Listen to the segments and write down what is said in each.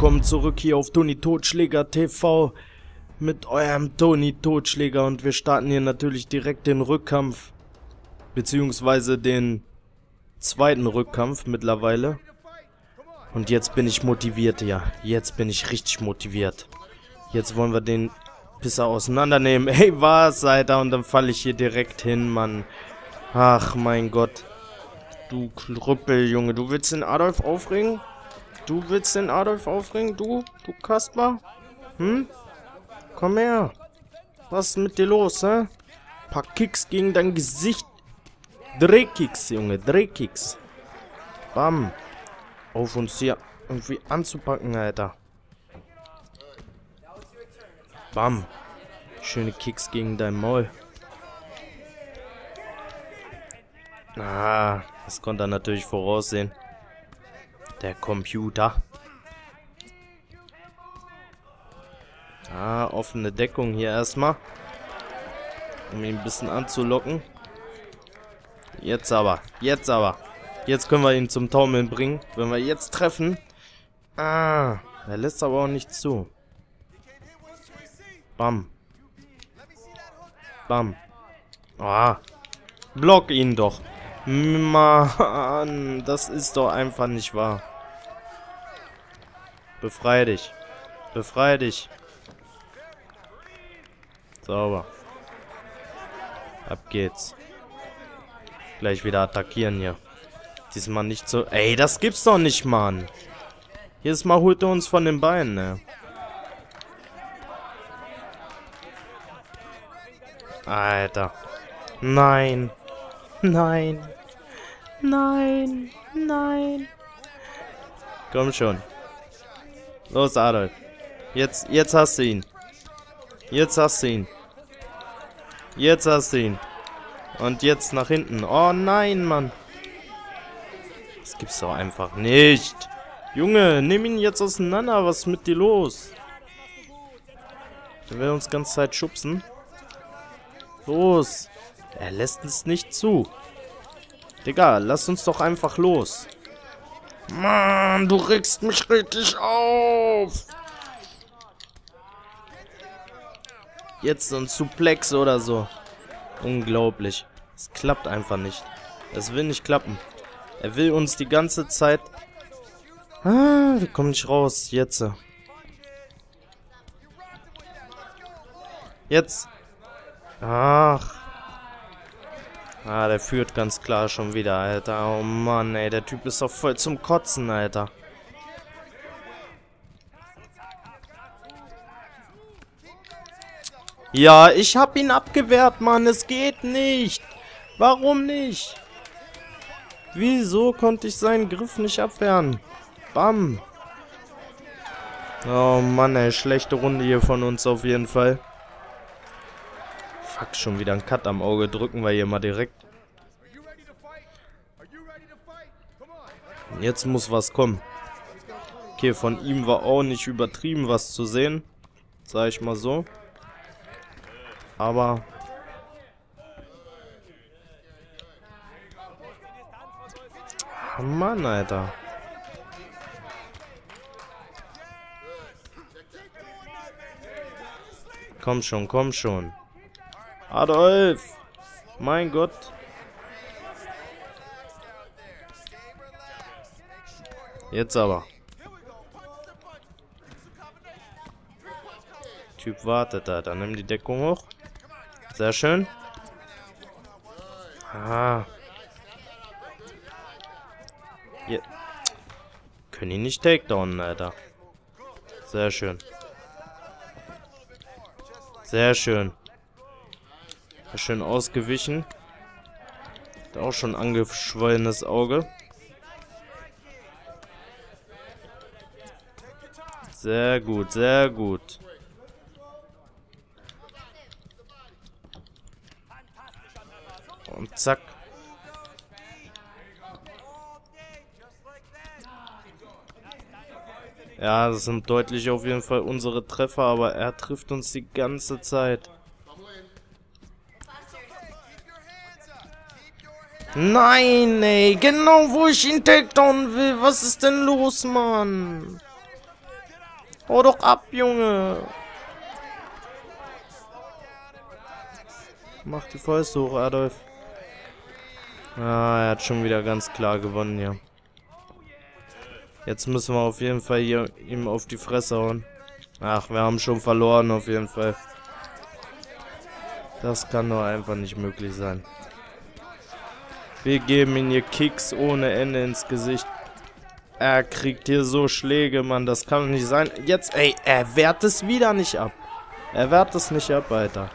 willkommen zurück hier auf Toni Totschläger TV mit eurem Toni Totschläger und wir starten hier natürlich direkt den Rückkampf, beziehungsweise den zweiten Rückkampf mittlerweile. Und jetzt bin ich motiviert, ja. Jetzt bin ich richtig motiviert. Jetzt wollen wir den Pisser auseinandernehmen. Ey, was, Alter? Und dann falle ich hier direkt hin, Mann. Ach, mein Gott. Du Krüppel, Junge. Du willst den Adolf aufregen? Du willst den Adolf aufregen? Du Kasper? Hm? Komm her. Was ist mit dir los, hä? Paar Kicks gegen dein Gesicht. Drehkicks, Junge. Drehkicks. Bam. Auf uns hier irgendwie anzupacken, Alter. Bam. Schöne Kicks gegen dein Maul. Ah, das konnte er natürlich voraussehen. Der Computer. Ah, offene Deckung hier erstmal. Um ihn ein bisschen anzulocken. Jetzt aber. Jetzt aber. Jetzt können wir ihn zum Taumeln bringen. Wenn wir jetzt treffen. Ah, er lässt aber auch nicht zu. Bam. Bam. Ah. Block ihn doch. Mann, das ist doch einfach nicht wahr. Befrei dich. Befrei dich. Sauber. Ab geht's. Gleich wieder attackieren hier. Diesmal nicht so... Ey, das gibt's doch nicht, Mann. Jedes Mal holt er uns von den Beinen, ne? Alter. Nein. Nein. Nein. Nein. Komm schon. Los, Adolf. Jetzt hast du ihn. Jetzt hast du ihn. Jetzt hast du ihn. Und jetzt nach hinten. Oh nein, Mann. Das gibt's doch einfach nicht. Junge, nimm ihn jetzt auseinander. Was ist mit dir los? Der will uns die ganze Zeit schubsen. Los. Er lässt es nicht zu. Digga, lass uns doch einfach los. Mann, du regst mich richtig auf. Jetzt so ein Suplex oder so. Unglaublich. Es klappt einfach nicht. Es will nicht klappen. Er will uns die ganze Zeit... Ah, wir kommen nicht raus. Jetzt. Jetzt. Ach. Ah, der führt ganz klar schon wieder, Alter. Oh Mann, ey. Der Typ ist doch voll zum Kotzen, Alter. Ja, ich hab ihn abgewehrt, Mann. Es geht nicht. Warum nicht? Wieso konnte ich seinen Griff nicht abwehren? Bam. Oh Mann, ey. Schlechte Runde hier von uns auf jeden Fall. Fuck, schon wieder einen Cut am Auge. Drücken wir hier mal direkt. Jetzt muss was kommen. Okay, von ihm war auch nicht übertrieben was zu sehen. Sag ich mal so. Aber... Ah, Mann, Alter. Komm schon, komm schon. Adolf! Mein Gott. Jetzt aber. Typ wartet da. Dann nimm die Deckung hoch. Sehr schön. Ah. Hier. Können ihn nicht takedownen, Alter. Sehr schön. Sehr schön. Schön ausgewichen. Hat auch schon angeschwollenes Auge. Sehr gut, sehr gut. Und zack. Ja, das sind deutlich auf jeden Fall unsere Treffer, aber er trifft uns die ganze Zeit. Nein, ey, genau wo ich ihn takedown will. Was ist denn los, Mann? Hau doch ab, Junge! Mach die Fäuste hoch, Adolf. Ah, er hat schon wieder ganz klar gewonnen hier. Jetzt müssen wir auf jeden Fall hier ihm auf die Fresse hauen. Ach, wir haben schon verloren auf jeden Fall. Das kann doch einfach nicht möglich sein. Wir geben ihm hier Kicks ohne Ende ins Gesicht. Er kriegt hier so Schläge, Mann. Das kann doch nicht sein. Jetzt, ey, er wehrt es wieder nicht ab. Er wehrt es nicht ab, Alter.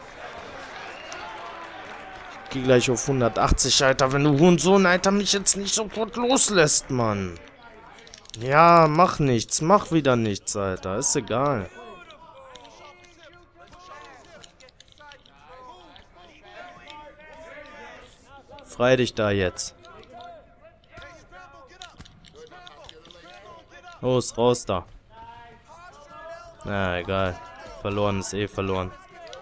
Ich geh gleich auf 180, Alter. Wenn du Hurensohn, Alter, mich jetzt nicht sofort loslässt, Mann. Ja, mach nichts. Mach wieder nichts, Alter. Ist egal. Frei dich da jetzt. Los, raus da. Na, egal. Verloren ist eh verloren.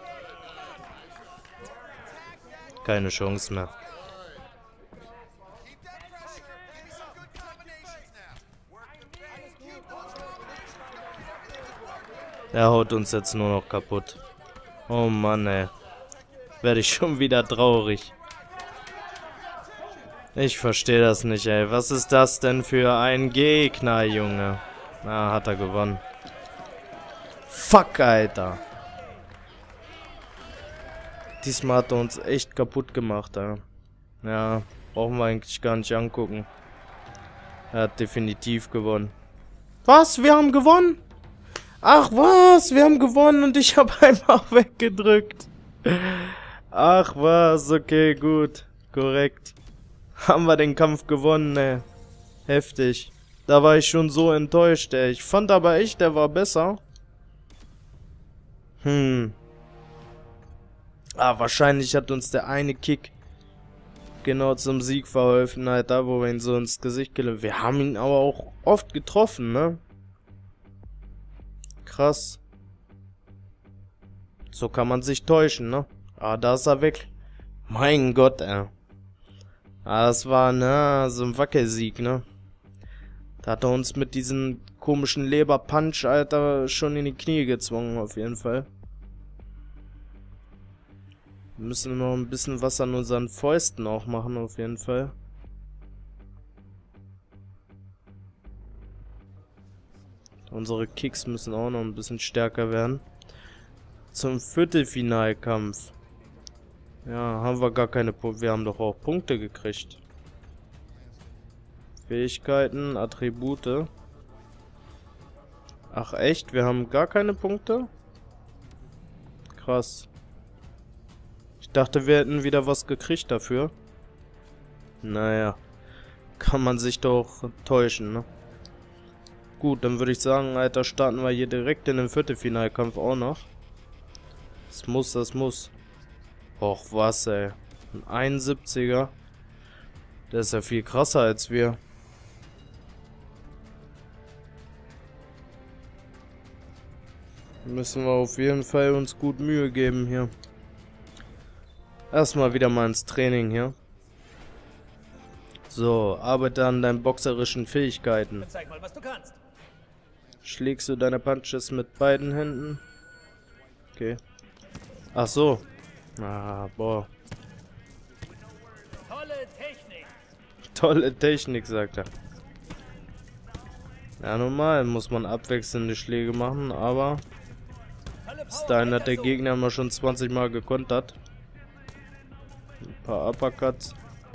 Keine Chance mehr. Er haut uns jetzt nur noch kaputt. Oh Mann, ey. Werde ich schon wieder traurig. Ich verstehe das nicht, ey. Was ist das denn für ein Gegner, Junge? Ah, hat er gewonnen. Fuck, Alter. Diesmal hat er uns echt kaputt gemacht, ey. Ja, brauchen wir eigentlich gar nicht angucken. Er hat definitiv gewonnen. Was? Wir haben gewonnen? Ach was? Wir haben gewonnen und ich habe einfach weggedrückt. Ach was? Okay, gut. Korrekt. Haben wir den Kampf gewonnen, ey. Heftig. Da war ich schon so enttäuscht, ey. Ich fand aber echt, der war besser. Ah, wahrscheinlich hat uns der eine Kick genau zum Sieg verholfen, halt da, wo wir ihn so ins Gesicht gelegt haben. Wir haben ihn aber auch oft getroffen, ne? Krass. So kann man sich täuschen, ne? Ah, da ist er weg. Mein Gott, ey. Ah, das war, ne, so ein Wackelsieg, ne? Da hat er uns mit diesem komischen Leberpunch, Alter, schon in die Knie gezwungen, auf jeden Fall. Wir müssen noch ein bisschen was an unseren Fäusten auch machen, auf jeden Fall. Unsere Kicks müssen auch noch ein bisschen stärker werden. Zum Viertelfinalkampf. Ja, haben wir gar keine Punkte. Wir haben doch auch Punkte gekriegt. Fähigkeiten, Attribute. Ach echt? Wir haben gar keine Punkte? Krass. Ich dachte, wir hätten wieder was gekriegt dafür. Naja. Kann man sich doch täuschen, ne? Gut, dann würde ich sagen, Alter, starten wir hier direkt in den Viertelfinalkampf auch noch. Das muss, das muss. Och, was, ey. Ein 71er. Der ist ja viel krasser als wir. Müssen wir auf jeden Fall uns gut Mühe geben hier. Erstmal wieder mal ins Training hier. So, arbeite an deinen boxerischen Fähigkeiten. Zeig mal, was du kannst. Schlägst du deine Punches mit beiden Händen? Okay. Ach so. Ah, boah. Tolle Technik. Tolle Technik, sagt er. Ja, normal muss man abwechselnde Schläge machen, aber bis dahin hat der Gegner immer schon 20 Mal gekontert. Ein paar Uppercuts.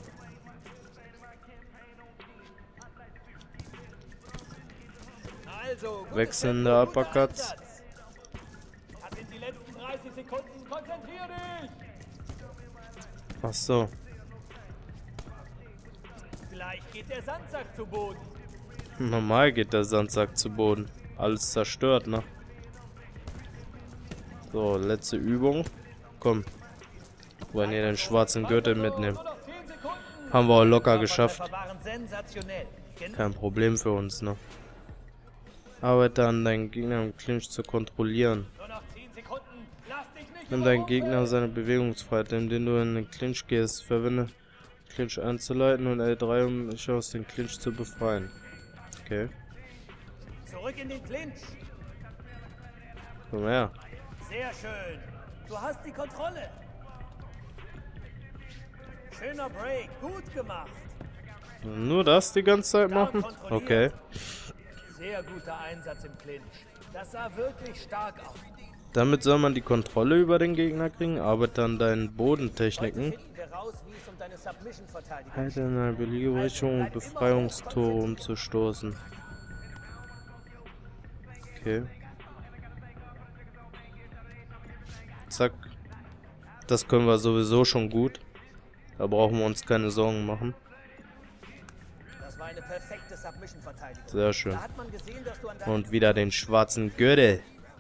Also, Wechselnde Uppercuts. Hat in die letzten 30 Sekunden. Konzentrier dich. Ach so. Gleich geht der Sandsack zu Boden. Normal geht der Sandsack zu Boden. Alles zerstört, ne? So, letzte Übung. Komm. Wollen hier den schwarzen Gürtel mitnehmen. Nur noch 10 Sekunden. Haben wir auch locker geschafft. Waren sensationell. Kein Problem für uns, ne? Arbeite an deinen Gegner im Clinch zu kontrollieren. Nur noch 10 Sekunden. Lass dich nicht Nimm deinen Gegner seine Bewegungsfreiheit, indem du in den Clinch gehst. Verwende Clinch einzuleiten und L3, um dich aus dem Clinch zu befreien. Okay. Zurück in den Clinch. Komm her. Sehr schön. Du hast die Kontrolle. Schöner Break. Gut gemacht. Nur das die ganze Zeit machen? Okay. Sehr guter Einsatz im Clinch. Das sah wirklich stark aus. Damit soll man die Kontrolle über den Gegner kriegen, arbeitet an deinen Bodentechniken. Halt in einer beliebigen Richtung, um Befreiungstore umzustoßen. Okay. Zack. Das können wir sowieso schon gut. Da brauchen wir uns keine Sorgen machen. Das war eine perfekte Submission-Verteidigung. Sehr schön. Da hat man gesehen, dass du an Und wieder den schwarzen Gürtel.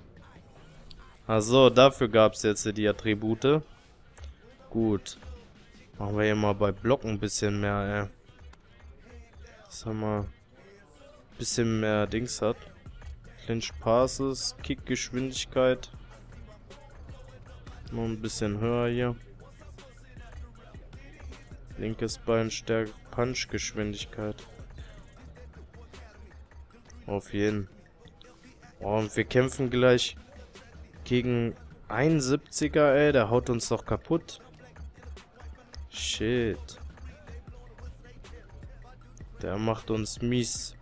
Also, dafür gab es jetzt die Attribute. Gut. Machen wir hier mal bei Blocken ein bisschen mehr, dass er mal ein bisschen mehr Dings hat. Clinch Passes, Kick-Geschwindigkeit. Noch ein bisschen höher hier. Linkes Bein stärkt Punch-Geschwindigkeit. Auf jeden. Oh, und wir kämpfen gleich gegen 71er, ey. Der haut uns doch kaputt. Shit. Der macht uns mies.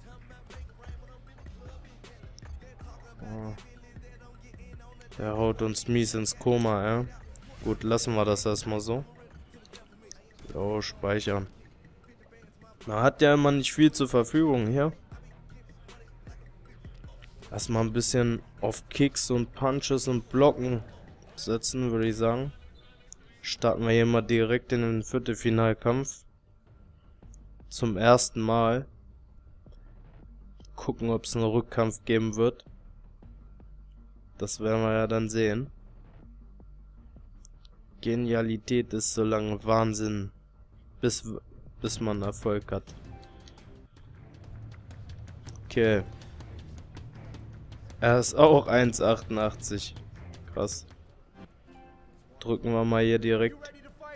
Oh. Der haut uns mies ins Koma, ey. Gut, lassen wir das erstmal so. So, speichern. Man hat ja immer nicht viel zur Verfügung hier. Erstmal ein bisschen auf Kicks und Punches und Blocken setzen, würde ich sagen. Starten wir hier mal direkt in den Viertelfinalkampf. Zum ersten Mal. Gucken, ob es einen Rückkampf geben wird. Das werden wir ja dann sehen. Genialität ist so lange Wahnsinn, bis man Erfolg hat. Okay. Er ist auch 1,88. Krass. Drücken wir mal hier direkt.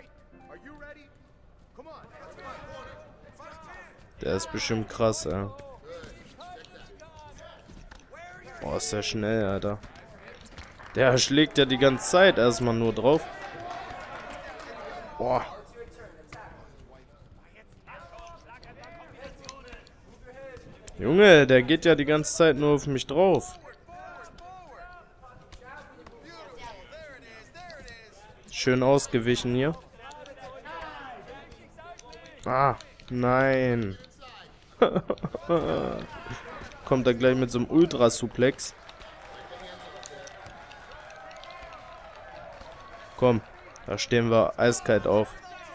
Der ist bestimmt krass, ey. Boah, ist der schnell, Alter. Der schlägt ja die ganze Zeit erstmal nur drauf. Boah. Junge, der geht ja die ganze Zeit nur auf mich drauf. Schön ausgewichen hier. Ah, nein. Kommt er gleich mit so einem Ultra-Suplex. Komm, da stehen wir eiskalt auf.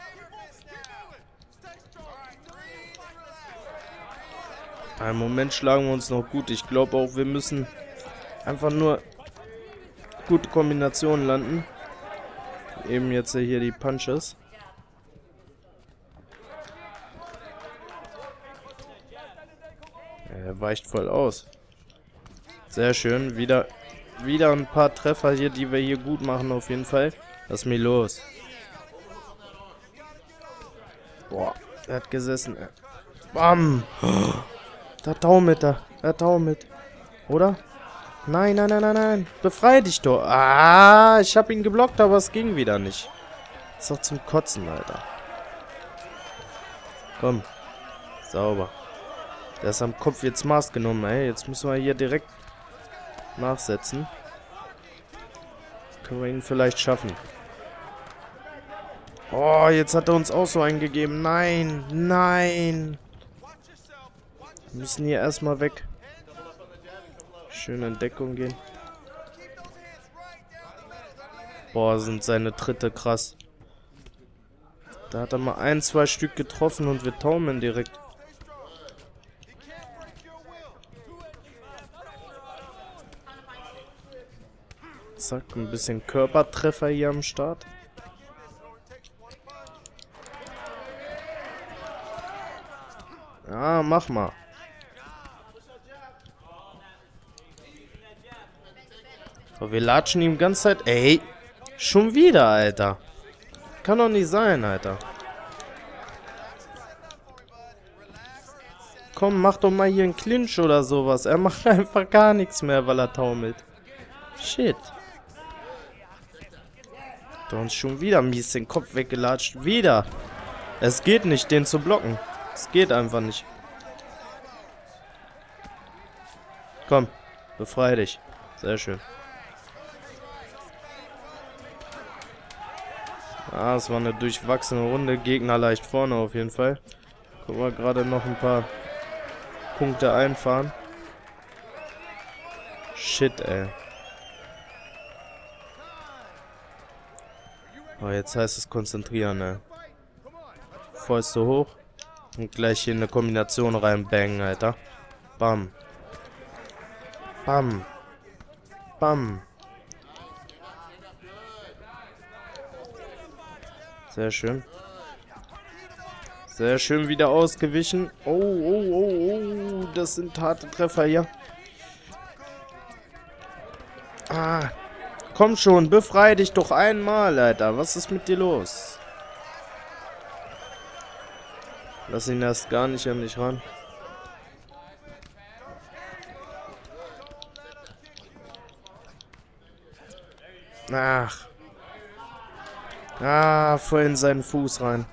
Im Moment schlagen wir uns noch gut. Ich glaube auch, wir müssen einfach nur gute Kombinationen landen. Eben jetzt hier die Punches. Er weicht voll aus. Sehr schön. Wieder ein paar Treffer hier, die wir hier gut machen auf jeden Fall. Lass mich los. Boah, er hat gesessen. Bam. Da taumelt er. Er taumelt. Oder? Nein, nein, nein, nein, nein. Befrei dich doch. Ah, ich habe ihn geblockt, aber es ging wieder nicht. Ist doch zum Kotzen, Alter. Komm. Sauber. Der ist am Kopf jetzt Maß genommen, ey. Jetzt müssen wir hier direkt nachsetzen. Können wir ihn vielleicht schaffen. Oh, jetzt hat er uns auch so eingegeben. Nein, nein. Wir müssen hier erstmal weg. Schön in Deckung gehen. Boah, sind seine Tritte krass. Da hat er mal 1, 2 Stück getroffen und wir taumeln direkt. Zack, ein bisschen Körpertreffer hier am Start. Ja, mach mal. Aber wir latschen ihm die ganze Zeit. Ey, schon wieder, Alter. Kann doch nicht sein, Alter. Komm, mach doch mal hier einen Clinch oder sowas. Er macht einfach gar nichts mehr, weil er taumelt. Shit. Da uns schon wieder mies den Kopf weggelatscht. Wieder. Es geht nicht, den zu blocken. Es geht einfach nicht. Komm, befreie dich. Sehr schön. Ah, es war eine durchwachsene Runde. Gegner leicht vorne auf jeden Fall. Können wir gerade noch ein paar Punkte einfahren. Shit, ey. Oh, jetzt heißt es konzentrieren, ey. Fäuste hoch. Und gleich hier eine Kombination reinbangen, Alter. Bam. Bam. Bam. Sehr schön. Sehr schön wieder ausgewichen. Oh, oh, oh, oh. Das sind harte Treffer hier. Ah. Komm schon, befreie dich doch einmal, Alter. Was ist mit dir los? Lass ihn erst gar nicht an dich ran. Ach. Ah, voll in seinen Fuß rein.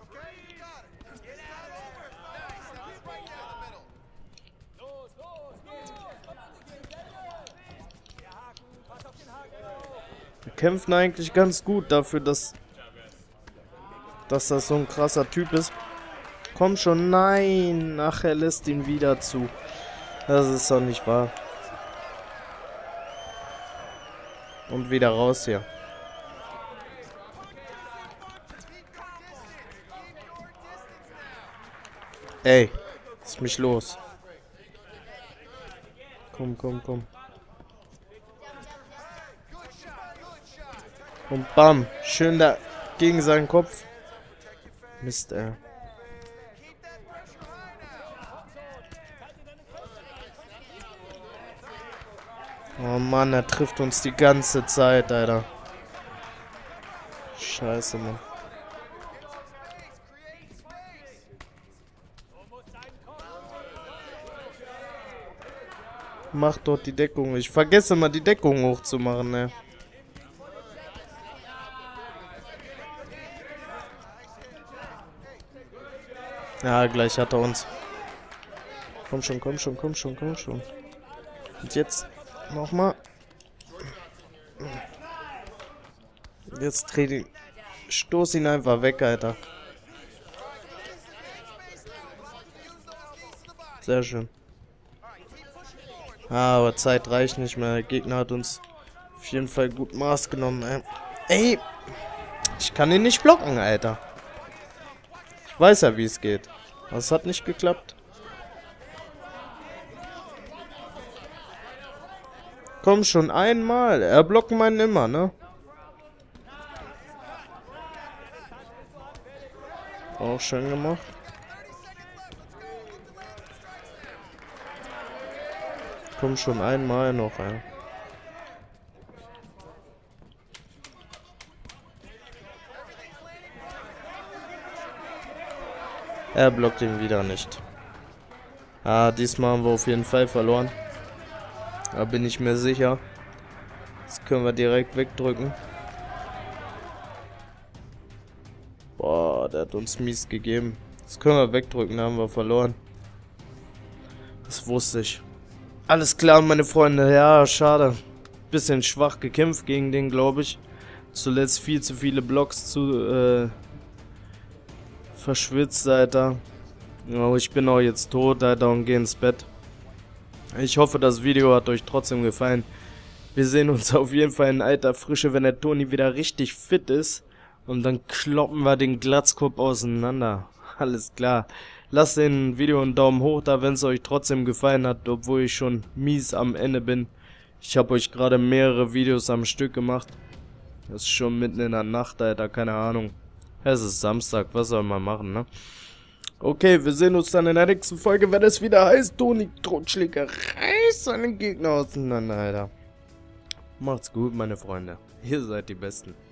Wir kämpfen eigentlich ganz gut dafür, dass das so ein krasser Typ ist. Komm schon, nein. Ach, er lässt ihn wieder zu. Das ist doch nicht wahr. Und wieder raus hier. Ey, lass mich los. Komm, komm, komm. Und bam, schön da gegen seinen Kopf. Mist, ey. Oh Mann, er trifft uns die ganze Zeit, Alter. Scheiße, Mann. Mach dort die Deckung. Ich vergesse mal, die Deckung hochzumachen, ne? Ja, gleich hat er uns. Komm schon, komm schon, komm schon, komm schon. Und jetzt nochmal. Jetzt dreh ihn. Stoß ihn einfach weg, Alter. Sehr schön. Ah, aber Zeit reicht nicht mehr. Der Gegner hat uns auf jeden Fall gut Maß genommen, ey. Ey! Ich kann ihn nicht blocken, Alter. Ich weiß ja, wie es geht. Aber es hat nicht geklappt. Komm schon, einmal. Er blockt meinen immer, ne? Auch schön gemacht. Komm schon, einmal noch, ey. Er blockt ihn wieder nicht. Ah, diesmal haben wir auf jeden Fall verloren. Da bin ich mir sicher. Das können wir direkt wegdrücken. Boah, der hat uns mies gegeben. Das können wir wegdrücken, da haben wir verloren. Das wusste ich. Alles klar, meine Freunde. Ja, schade. Bisschen schwach gekämpft gegen den, glaube ich. Zuletzt viel zu viele Blocks verschwitzt, Alter. Aber ich bin auch jetzt tot, Alter, und gehe ins Bett. Ich hoffe, das Video hat euch trotzdem gefallen. Wir sehen uns auf jeden Fall in alter Frische, wenn der Toni wieder richtig fit ist. Und dann kloppen wir den Glatzkopf auseinander. Alles klar. Lasst den Video einen Daumen hoch da, wenn es euch trotzdem gefallen hat, obwohl ich schon mies am Ende bin. Ich habe euch gerade mehrere Videos am Stück gemacht. Das ist schon mitten in der Nacht, Alter, keine Ahnung. Es ist Samstag, was soll man machen, ne? Okay, wir sehen uns dann in der nächsten Folge, wenn es wieder heißt, Toni Totschläger reißt seinen Gegner auseinander, Alter. Macht's gut, meine Freunde. Ihr seid die Besten.